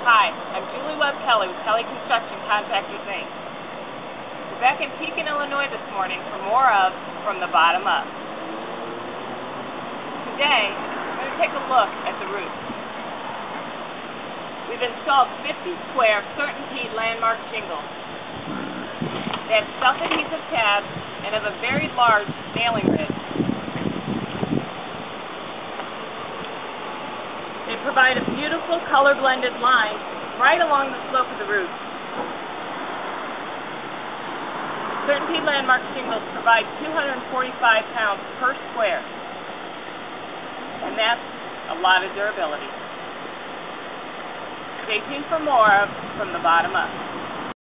Hi, I'm Kelley with Kelley Construction Contractors, Inc. We're back in Pekin, Illinois this morning for more of From the Bottom Up. Today, we're going to take a look at the roof. We've installed 50 square CertainTeed landmark shingles. They have self-adhesive tabs and have a very large nailing ridge. They provide a beautiful color-blended line right along the slope of the roof. CertainTeed landmark shingles provide 245 pounds per square, and that's a lot of durability. Stay tuned for more of From the Bottom Up.